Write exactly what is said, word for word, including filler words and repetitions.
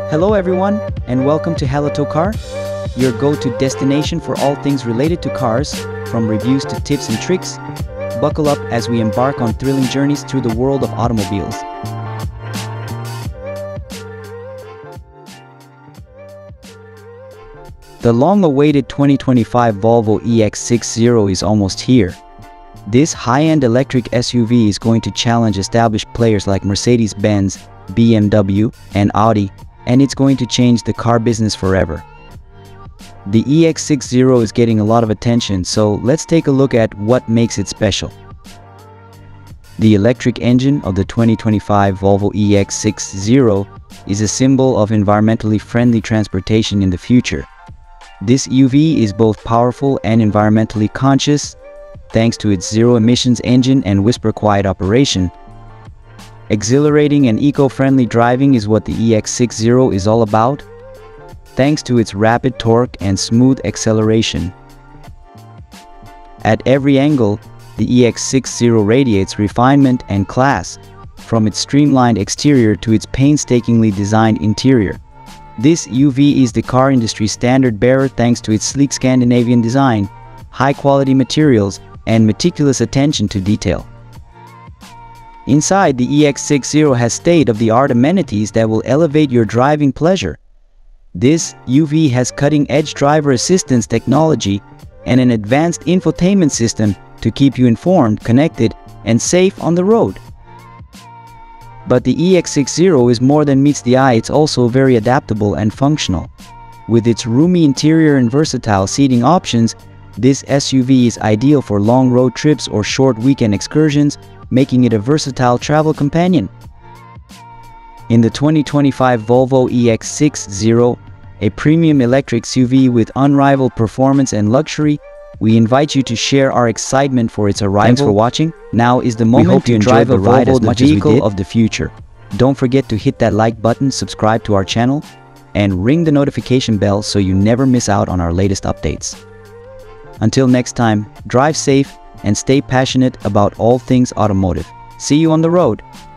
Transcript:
Hello everyone, and welcome to HalotoCar, your go-to destination for all things related to cars, from reviews to tips and tricks. Buckle up as we embark on thrilling journeys through the world of automobiles. The long-awaited twenty twenty-five Volvo E X sixty is almost here. This high-end electric S U V is going to challenge established players like Mercedes-Benz, B M W, and Audi, and it's going to change the car business forever. The E X sixty is getting a lot of attention, so let's take a look at what makes it special. The electric engine of the twenty twenty-five Volvo E X sixty is a symbol of environmentally friendly transportation in the future. This E V is both powerful and environmentally conscious, thanks to its zero-emissions engine and whisper-quiet operation. Exhilarating and eco-friendly driving is what the E X sixty is all about, thanks to its rapid torque and smooth acceleration. At every angle, the E X sixty radiates refinement and class, from its streamlined exterior to its painstakingly designed interior. This E V is the car industry standard bearer thanks to its sleek Scandinavian design, high-quality materials, and meticulous attention to detail. Inside, the E X sixty has state-of-the-art amenities that will elevate your driving pleasure. This E V has cutting-edge driver assistance technology and an advanced infotainment system to keep you informed, connected, and safe on the road. But the E X sixty is more than meets the eye. It's also very adaptable and functional. With its roomy interior and versatile seating options, this S U V is ideal for long road trips or short weekend excursions, making it a versatile travel companion. In the twenty twenty-five Volvo E X sixty, a premium electric S U V with unrivaled performance and luxury, we invite you to share our excitement for its arrival. Thanks for watching. Now is the moment to drive the ride as much as we did. Of the future. Don't forget to hit that like button, subscribe to our channel, and ring the notification bell so you never miss out on our latest updates. Until next time, drive safe and stay passionate about all things automotive. See you on the road.